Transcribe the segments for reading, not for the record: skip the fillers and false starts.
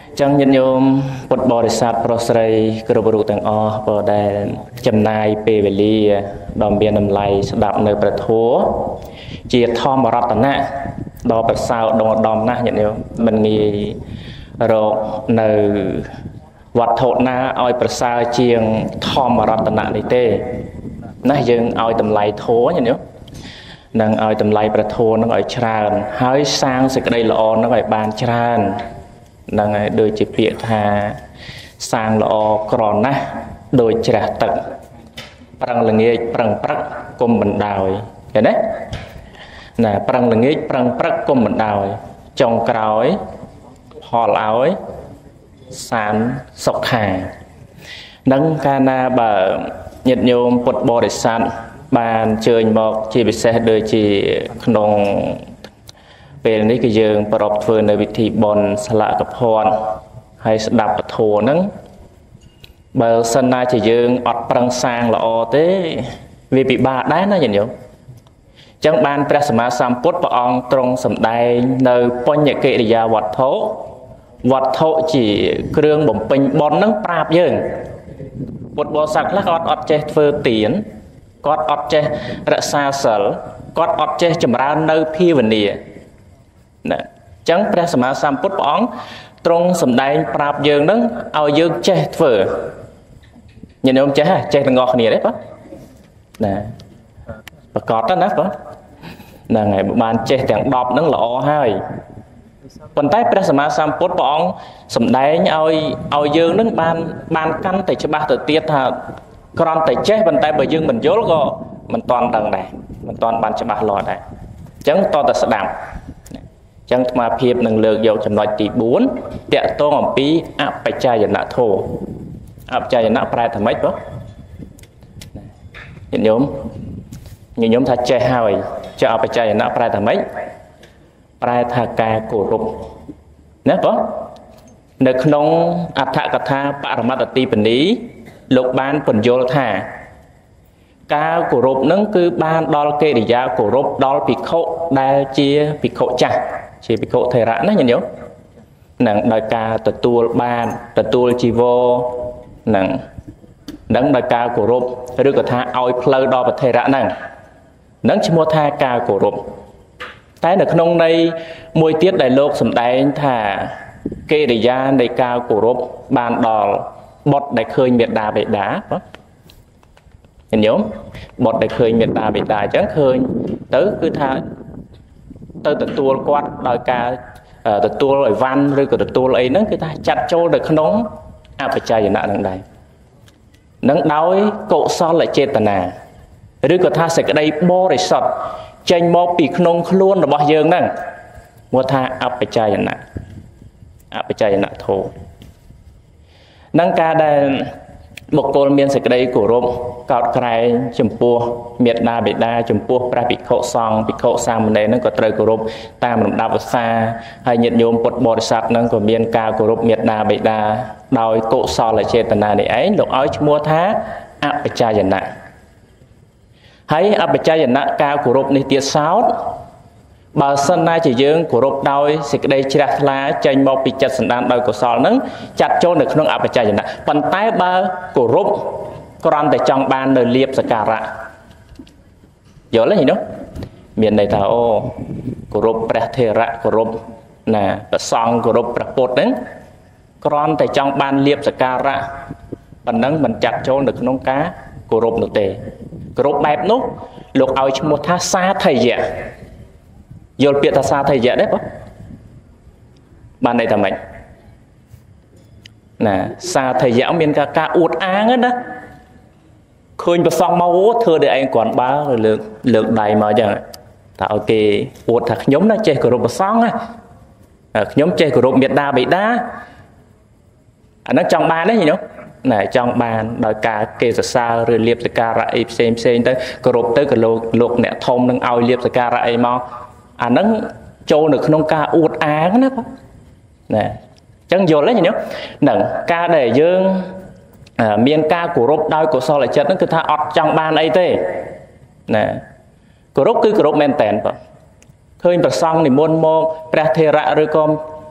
Chẳng nhận nhôm bột bò để sạt pro sợi cơ đồ tầng o bò đè chầm nai pê về ly đòn biên nằm lầy đạp nơi bờ thố chia thom vào rọt nè đò bờ sao đòn na nhận nhôm mình nghĩ rồi nơi vật thổ na oi bờ sao chiêng thom vào rọt nè này tê nãy dừng oi tầm lầy thố nhận nhôm năng oi tầm lầy bờ thố nó gọi tràn hơi sang sự cái đây là on nó gọi bàn tràn năng đôi chỉ việc thà sang lọ còn na đôi trả tận prang là nghe prang prak cùng mình đào cái đấy là prang là nghe prang prak cùng mình đào trong cõi họ lão sàn sọc hà nâng cana bờ nhiệt nhôm bột bò để sàn bàn chơi một chỉ bị xe đôi chỉ nông vềนี้ก็ยังประกอบធ្វើនៅវិធីបន់ស្លាកកភ័ណ្ឌហើយស្ដាប់ពធហ្នឹងបើសិនណាជាយើងអត់ប្រឹងសាងល្អទេវាពិបាកដែរណាញាតិញោមអញ្ចឹងបានព្រះសម្មាសម្ពុទ្ធព្រះអង្គទ្រង់សម្ដែងនៅបញ្ញកិរិយាវត្ថុជាគ្រឿងបំពេញបន់ហ្នឹងប្រាប់យើងពុទ្ធបរិស័ទខ្លះគាត់អត់ចេះធ្វើទានគាត់អត់ចេះរក្សាសិលគាត់អត់ចេះចម្រើននៅភាវនាចឹងព្រះសម្មាសម្ពុទ្ធព្រះអង្គទ្រង់សម្ដែងប្រាប់យើងនឹងឲ្យយើងចេះធ្វើញាតិញោមចេះទាំងអស់គ្នាទេបងណាប្រកបទៅណាបងហ្នឹងហើយបានចេះទាំង10ហ្នឹងល្អហើយប៉ុន្តែព្រះសម្មាសម្ពុទ្ធព្រះអង្គសម្ដែងឲ្យយើងនឹងបានកាន់តែច្បាស់ទៅទៀតថាគ្រាន់តែចេះប៉ុន្តែបើយើងមិនយល់ក៏មិនតាន់ដឹងដែរមិនតាន់បានច្បាស់លាស់ដែរអញ្ចឹងតតែស្ដាប់ចឹងអាត្មាភាពនឹងលើកយកចំណុចទី4តាក់ទងអំពីអបច្ច័យនៈធោអបច្ច័យនៈប្រែថាម៉េចបងញាតិញោមថាចេះហើយចេះអបច្ច័យនៈប្រែថាម៉េចប្រែថាការគោរពណាបងនៅក្នុងអដ្ឋកថាបរមត្តទីបនីលោកបានពន្យល់ថាការគោរពនឹងគឺបានដល់កិរិយាគោរពដល់ភិក្ខុដែលជាភិក្ខុចាស់ជាភិក្ខុថេរៈណាញាតិញោមនឹងដោយការទទួលជីវរនឹងដោយការគោរពឬក៏ថាឲ្យផ្លូវដល់ប្រថេរៈហ្នឹងឈ្មោះថាការគោរពតែនៅក្នុងន័យមួយទៀតដែលលោកសម្ដែងថាកិរិយានៃការគោរពបានដល់បុត្រដែលឃើញមេត្តាបិតាញាតិញោមបុត្រដែលឃើញមេត្តាបិតាអញ្ចឹងឃើញទៅគឺថាទៅទទួលគាត់ដោយការទទួលអីវ៉ាន់ឬក៏ទទួលអីហ្នឹងគឺថាចាត់ចូលនៅក្នុងអបច្ច័យនៈហ្នឹងដែរនឹងដោយកុសលចេតនាឬក៏ថាសេចក្តីបរិសុទ្ធចេញមកពីក្នុងខ្លួនរបស់យើងហ្នឹងមកថាអបច្ច័យនៈធោនឹងការដែលបុគ្គលមានសេចក្តីគោរពកោតក្រែងចំពោះមេត្តាបិតាចំពោះព្រះភិក្ខុសង្ឃភិក្ខុសាមណេរនឹងក៏ត្រូវគោរពតាមលំដាប់វស្សាហើយញាតិញោមពុទ្ធបរិស័ទនឹងក៏មានការគោរពមេត្តាបិតាដោយកុសលចេតនានេះឯងលោកឲ្យឈ្មោះថាអបច្ច័យនៈហើយអបច្ច័យនៈការគោរពនេះទៀតសោតបើសិនណាជាយើងគោរពដោយសេចក្តីជ្រះថ្លាចេញមកពីចិត្តសន្តានដោយកុសលនឹងចាត់ចូលនៅក្នុងអបច្ច័យនៈប៉ុន្តែបើគោរពគ្រាន់តែចង់បាននៅលៀបសក្ការៈយល់ទេនោះមានន័យថាអូគោរពព្រះថេរៈគោរពណាព្រះសង្ឃគោរពព្រះពុទ្ធហ្នឹងគ្រាន់តែចង់បានលៀបសក្ការៈប៉ុណ្ណឹងមិនចាត់ចូលនៅក្នុងការគោរពនោះទេគោរពបែបនោះលោកឲ្យឈ្មោះថាសាធិយៈយល់ពាក្យថាសាធិយៈទេបងបានន័យថាម៉េចណាសាធិយៈមានការអួតអាងណាឃើញប្រសងមកធ្វើđểឯងគ្រាន់បើលើកដៃមកអញ្ចឹងថាឲ្យគេអួតថាខ្ញុំណាចេះគោរពប្រសងណាខ្ញុំចេះគោរពមេត្តាបិតាអាហ្នឹងចង់បានទេញោមណែចង់បានដោយការគេសរសើរឬលៀបសក្ការៈអីផ្សេងទៅគោរពទៅក៏លោកអ្នកធំនឹងឲ្យលៀបសក្ការៈអីមកអាហ្នឹងចូលនៅក្នុងការអួតអាងណាបងណែអញ្ចឹងយល់ទេញោមហ្នឹងការដែលយើងមានការគោរពដោយកុសលចិត្តហ្នឹងគឺថាអត់ចង់បានអីទេណាគោរពគឺគោរពមែនតែនបងឃើញប្រសង់និមន្តមកព្រះថេរៈឬក៏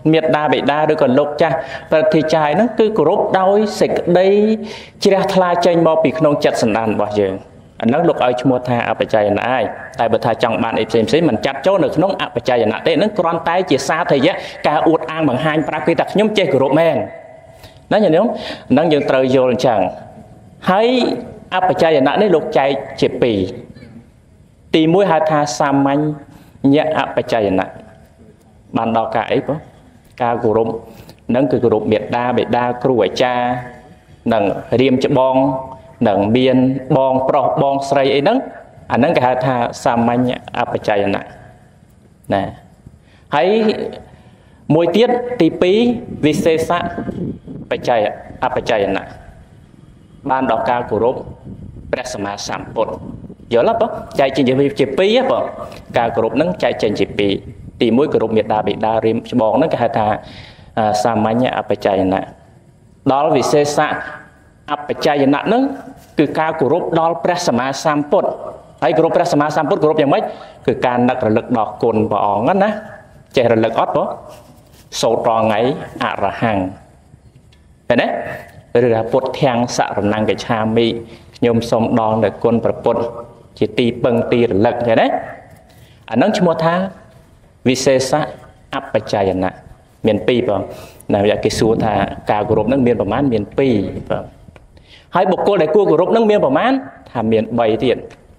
miệt đa bị đa rồi còn lục cha và thì trái nó cứ group đôi xịt đây chia thla tranh bao bị không chặt sẵn đàn bao giờ nó lục ở mua tha áp chạy là ai tại bữa tha trong bạn xem xí mình chặt chỗ được nó áp chạy là thế nó con tay chia xa thời gian cả uất ăn bằng hai prakrit đặc nhóm chơi group men nó nhìn không nó dừng trời vô chẳng hãy áp chạy là đấy lục chạy chỉ pì tì mũi hai tha sam anh nhẹ áp chạy là ban đầu cả ấy có ca group nâng cứ group biệt đa kêu cha nâng riêng cho bong nâng biên bong pro bong sray ấy nâng anh nâng cả tha sam anh áp chạy là nè hãy mùi tiết tì pí vì xê sát áp chạy là ban đầu ca group presma samput giờ lắm chạy trên chỉ pí á bộ ca group nâng chạy trên chỉ pí tì mũi group biệt đa riêng cho bong nâng cả tha sam anh áp chạy là đó là vì xê sát áp chạy là nângคือการกรุบดอลพระสมมาสัมพุทธไอ้กรุบพระสมมาสัมพุทธกรุบอย่างไรคือการนักระลึกดอกกุลบ่องั้นนะใจระลึกอดบ่โสตรองไงอรหังเห็นไหมหรือพุทธแทงสารนังกับชามีโยมสมดองเด็กกุลประพุทธจิตตีเปิงตีระลึกเห็นไหมอันนั้นชั่วโมงท่าวิเศษอัปปัจจายนะเมียนปีป่ะนะอยากกิสูท่าการกรุบนั้นเมียนประมาณเมียนปีป่ะhai bậc cô đại cua của rốt nâng miền bảo mán thà miền bảy tiền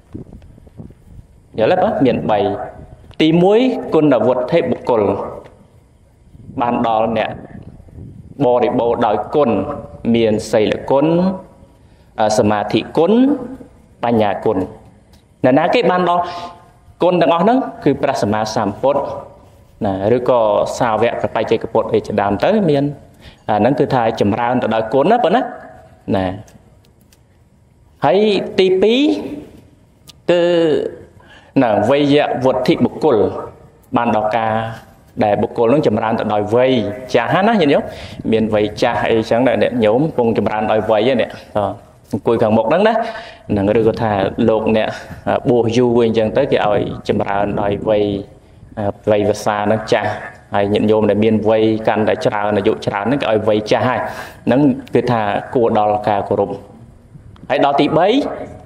nhớ lắm á miền bảy tí muối côn là vượt thế bậc cồn ban đó nè bò để bò đòi côn miền xây là côn sma thị côn ba nhà côn nè ná cái ban đó côn đang on đóคือพระสัมมาสัมพุทธนะหรือก็สาวะกับไปใจกระปดเอจะดามtới miềnนั่นคือทายจำรานแต่đòi côn đóป่ะนะnè hãy tí pí cứ là vây dạ vật thị bục cồn ban đầu ca để bục cồn nó chầm ran tại đòi vây cha hát á nhìn nhớ miền vây cha hay sáng đại nè nhóm vùng chầm ran đòi vây á nè cùi càng một đắng đó là người đưa thà lột nè bùa du quên chân tới cái ỏi chầm ran đòi vây vây và xa nó cha hay nhận nhôm để miền vây căn để chả là dụ chả nó cái vây cha hai nó cái thà cua đò là ca của rụng hãy đó tí bấy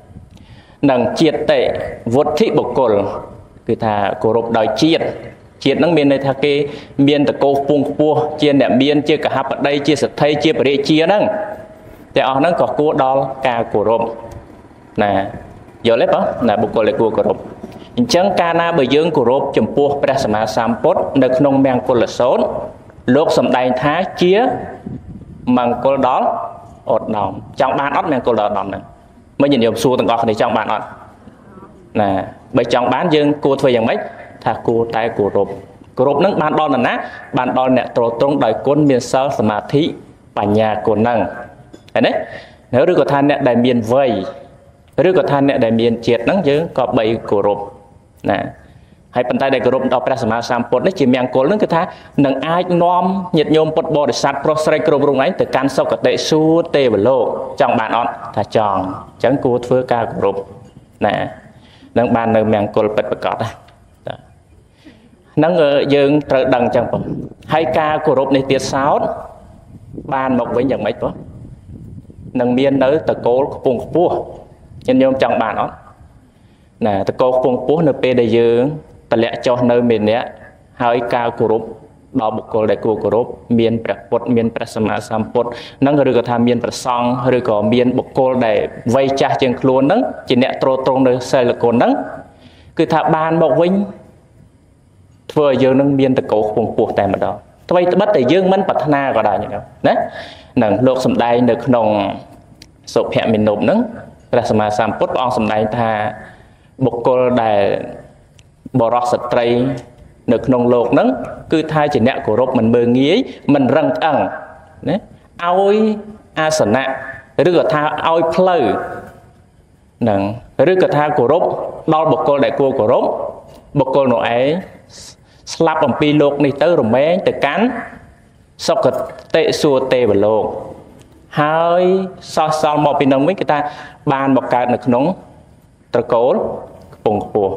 nâng triệt tệ vượt thị bộc cồnคือថាគោរពដោយជាតិនឹងមានន័យថាគេមានតកោពងខ្ពស់ជាអ្នកមានជាកហបតីជាសទ្ធិជាបរិជាហ្នឹងតែអស់ហ្នឹងក៏គួរដល់ការគោរពណាយល់ទេបងណាបុគ្គលដែលគួរគោរពអញ្ចឹងកាលណាបើយើងគោរពចំពោះព្រះសម្មាសម្ពុទ្ធនៅក្នុងមង្គលសូត្រលោកសម្ដែងថាជាមង្គលដល់អត់ដំចង់បានអត់មង្គលដល់ដំហ្នឹងមិនញញឹមសួរទាំងអស់គ្នាចង់បានអត់ណាបើចង់បានយើងគួរធ្វើយ៉ាងម៉េចថាគួរតែគោរពហ្នឹងបានដល់ណាបានដល់អ្នកត្រត្រង់ដោយគុណមានសិលសមាធិបញ្ញាគុណហ្នឹងឃើញទេឬក៏ថាអ្នកដែលមានវ័យឬក៏ថាអ្នកដែលមានជាតិហ្នឹងយើងក៏បីគោរពណាហើយប៉ុន្តែដែលគោរពដល់ព្រះសម្មាសម្ពុទ្ធនេះជាមង្គលហ្នឹងគឺថានឹងអាចនាំញាតិញោមពុទ្ធបរិស័ទប្រុសស្រីគ្រប់រូបឯងទៅកាន់សុគតិសួគ៌ទេវលោកចង់បានអត់ថាចង់អញ្ចឹងគួរធ្វើការគោរពណានឹងបាននៅមង្គលពិតប្រាកដហ្នឹងយើងត្រូវដឹងអញ្ចឹងបងហើយការគោរពនេះទៀតសោតបានមកវិញយ៉ាងម៉េចបងនឹងមាននៅតកូលខ្ពង់ខ្ពស់ញាតិញោមចង់បានអត់ណាតកូលខ្ពង់ខ្ពស់នៅពេលដែលយើងតម្លាក់ចុះនៅមេនៈហើយការគោរពដល់បុគ្គលដែលគួរគោរពមានព្រះពុទ្ធមានព្រះសម្មាសម្ពុទ្ធហ្នឹងឬក៏ថាមានព្រះសង្ឃឬក៏មានបុគ្គលដែលវ័យចាស់ជាងខ្លួនហ្នឹងជាអ្នកត្រួតត្រងនៅសិលគុណហ្នឹងគឺថាបានមកវិញធ្វើឲ្យយើងនឹងមានតកោខ្ពង់ខ្ពស់តែម្ដងអ្វីត្បិតតែយើងមិនប្រាថ្នាក៏ដោយណានឹងលោកសំដែងនៅក្នុងសុភមិនុបហ្នឹងព្រះសម្មាសម្ពុទ្ធព្រះអង្គសំដែងថាបុគ្គលដែលបរោះស្ត្រីនៅក្នុងលោកហ្នឹងគឺថាជាអ្នកគោរពមិនមើងងាយមិនរឹងត្អឹងណាឲ្យអាសនៈឬក៏ថាឲ្យផ្លូវហ្នឹងឬក៏ថាគោរពដល់បុគ្គលដែលគួរគោរពបុគ្គលនោះឯងស្លាប់អំពីលោកនេះទៅរមែងទៅកាន់សុគតិសួគ៌ទេវលោកហើយសោះសល់មកពីនឹងវិញគឺថាបានមកកើតនៅក្នុងត្រកូលខ្ពង់ខ្ពស់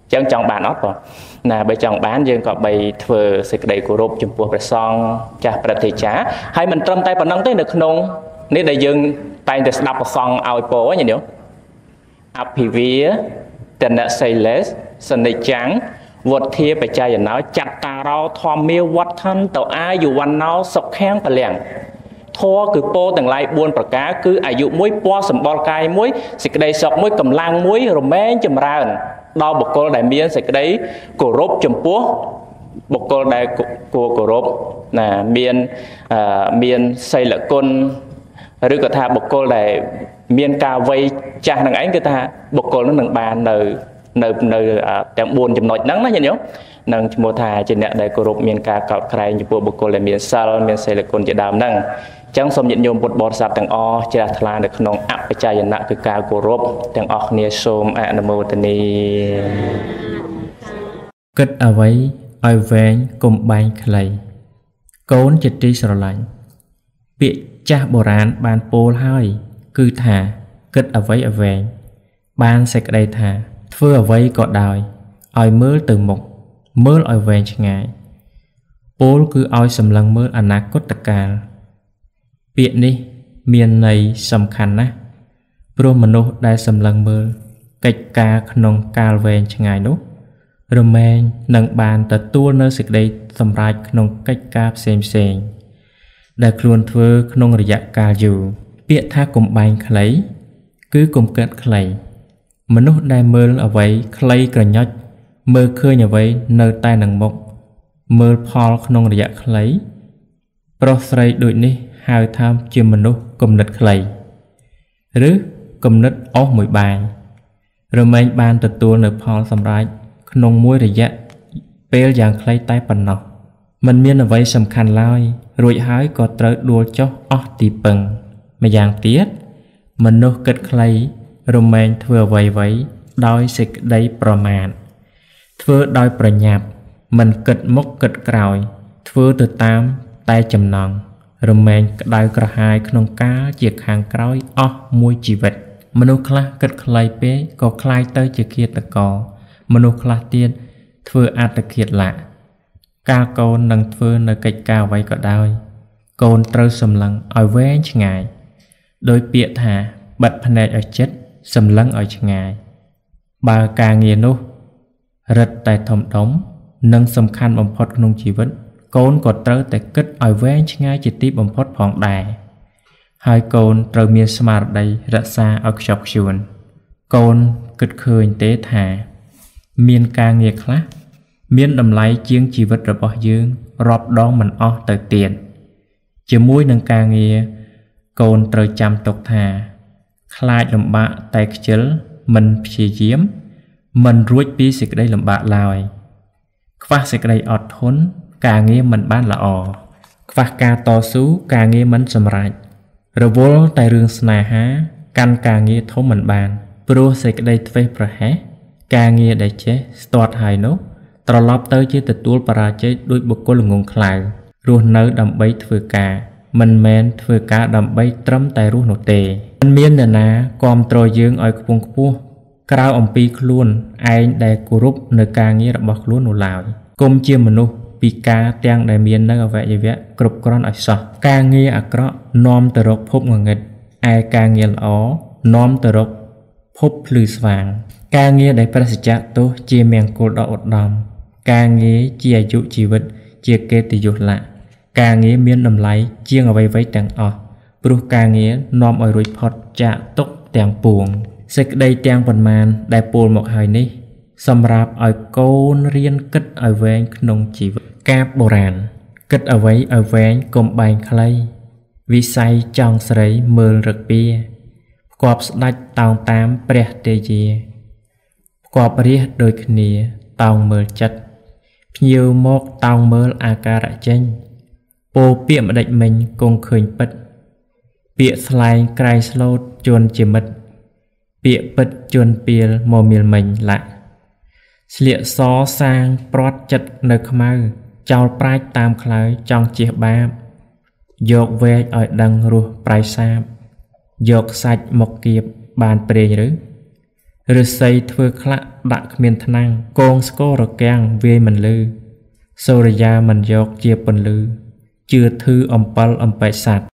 chẳng chọn bán ớt rồi là bây chọn bán dương có bày thừa sự đầy của rộp chùm buộc xong chả bật thị trá hay mình trâm tay bằng nâng tới được nông nếu đại dương tay được đọc xong ao bố như nếu áp phì vía tình đã xây lết sân đầy trắng vượt thia phải chạy nó chặt tà rau thò miêu vắt thân tàu ai dù văn nó sọc khen và lẻng thua cứ po từng lại buôn bạc cá cứ ai dụ muối po sầm bò cay muối xịt cái đây sọc muối cầm lang muối rồi mé chầm ra đo bọc cô đại miên xịt cái đấy cổ rốp chầm púa bọc cô đại cổ rốp là miên xây lại côn rồi cả thà bọc cô đại miên cao vây cha thằng ấy cái ta bọc cô nó nâng bàn nơi tiếng buồn chầm nội nắng đó nhỉ nâng mua thà trên nẹt đại cổ rốp miên cao cọt khai như bọc cô đại miên sal miên xây lại côn chỉ đàm nâng chẳng xong nhận nhôm bột bọt sạp tầng o chỉ là thà được nông ápไปใจยันคือการโกรบtầงออกเนี่ยโสมอะนะโมตนีគិតអ្វីឲ្យវែងកុំបែងខ្លីកូនជាទីស្រឡាញ់ពាក្យចាស់បុរាណបានពោលហើយគឺថាគិតអ្វីឲ្យវែងបានសេចក្តីថាធ្វើអ្វីក៏ដោយឲ្យមើលទៅមុខមើលឲ្យវែងឆ្ងាយពោលគឺឲ្យសម្លឹងមើលអនាគតកាលពាក្យនេះមានន័យសំខាន់ណាស់ព្រោះមនុស្សដែលសម្លឹងមើលកិច្ចការក្នុងកាលវែងឆ្ងាយនោះរមែងនឹងបានទទួលនៅសេចក្តីសម្រេចក្នុងកិច្ចការផ្សេងៗដែលខ្លួនធ្វើក្នុងរយៈកាលយូរពាក្យថាកុំបែងខ្លីគឺកុំកើតខ្លីមនុស្សដែលមើលអ្វីខ្លីក្រញ៉ុចមើលឃើញអ្វីនៅតែនឹងមុខមើលផលក្នុងរយៈខ្លីប្រុសស្រីដូចនេះហៅថាជាមនុស្សគំនិតខ្លីឬគំនិតអស់មួយបាយរមែងបានទទួលនៅផលសម្រេចក្នុងមួយរយៈពេលយ៉ាងខ្លីតែប៉ុណ្ណោះមិនមានអ្វីសំខាន់ឡើយរួចហើយក៏ត្រូវដួលចុះអស់ទីពឹងម្យ៉ាងទៀតមនុស្សគិតខ្លីរមែងធ្វើអ្វីដោយសេចក្តីប្រមាទធ្វើដោយប្រញាប់មិនគិតមុខគិតក្រោយធ្វើទៅតាមតែចំណង់រមែងក្តៅក្រហាយក្នុងកាលជាខាងក្រោយអស់មួយជីវិតមនុស្សខ្លះគិតខ្លីពេកក៏คล้ายទៅជាឃាតករមនុស្សខ្លះទៀតធ្វើអត្តឃាតលៈកាលកូននឹងធ្វើនៅកិច្ចការអ្វីក៏ដោយកូនត្រូវសម្លឹងឲ្យវែងឆ្ងាយដោយពាក្យថាបិទភ្នែកឲ្យជិតសម្លឹងឲ្យឆ្ងាយបើការងារនោះរឹតតែធំដុំនិងសំខាន់បំផុតក្នុងជីវិតកូនក៏ត្រូវតែគិតឲ្យវែងឆ្ងាយជាទីបំផុតផងដែរហើយកូនត្រូវមានស្មារតីរក្សាឲ្យខ្ជាប់ខ្ជួនកូនគិតឃើញទេថាមានការងារខ្លះមានតម្លៃជាងជីវិតរបស់យើងរាប់ដងមិនអស់ទៅទៀតជាមួយនឹងការងារកូនត្រូវចាំទុកថាខ្លាចលំបាកតែខ្ជិលមិនព្យាយាមមិនរួចពីសេចក្តីលំបាកឡើយខ្វះសេចក្តីអត់ធន់ការងារមិនបានល្អខ្វះការតស៊ូការងារមិនសម្រេចរវល់តែរឿងស្នេហាកាន់ការងារធំមិនបានព្រោះសេចក្តីធ្វេសប្រហែសការងារដែលចេះស្ទាត់ហើយនោះត្រឡប់ទៅជាទទួលបរាជ័យដោយបុគ្គលល្ងងខ្លៅរស់នៅដើម្បីធ្វើការមិនមែនធ្វើការដើម្បីត្រឹមតែរស់នោះទេមិនមានអ្នកណាគាំទ្រយើងឲ្យខ្ពង់ខ្ពស់ក្រៅអំពីខ្លួនឯងដែលគោរពនៅការងាររបស់ខ្លួននោះឡើយគុំជាមនុស្សពីការទាំងដែលមាននៅអវយវៈគ្រប់គ្រាន់ឲ្យសោះការងារអាក្រក់នាំទៅរកភពងងឹតឯការងារល្អនាំទៅរកភពភ្លឺស្វាងការងារដែលប្រសិទ្ធៈទោសជាមង្គលដ៏ឧត្តមការងារជាអាយុជីវិតជាកិត្តិយសលៈការងារមានតម្លៃជាងអ្វីៗទាំងអស់ព្រោះការងារនាំឲ្យរួចផុតចាកទុក្ខទាំងពួងសេចក្តីទាំងប៉ុន្មានដែលពោលមកហើយនេះសម្រាប់ឲ្យកូនរៀនគិតឲ្យវែងក្នុងជីវិតកាបបុរាណគិតអ្វីឲ្យវែងកុំបែងខ្លីវិស័យចង់ស្រីមើលរឹកពីផ្គាប់ស្ដាច់តោងតាមព្រះទេយាផ្គាប់រាសដូចគ្នាតោងមើលចិត្តភ្ញៀវមកតោងមើលអាការៈចេញពោពាក្យម្ដេចមិញគង់ឃើញពិតពាក្យស្លែងក្រៃស្លូតជន់ជាមិត្តពាក្យពិតជន់ពៀលមកមៀលមិញលាក់ស្លៀកសសាងព្រាត់ចិត្តនៅខ្មៅចោលប្រាជ្ញតាមខ្លៅចង់ជះបាបយកវែកឲ្យដឹងរសប្រៃសាបយកសាច់មកគៀបបានព្រេងឬឬសីធ្វើខ្លះដាក់គ្មានថ្នាំងកងស្គររកាំងវាយមិនលឺសូរិយាមិនយកជាពន្លឺជឿធឺអំពិលអំបែកសัตว์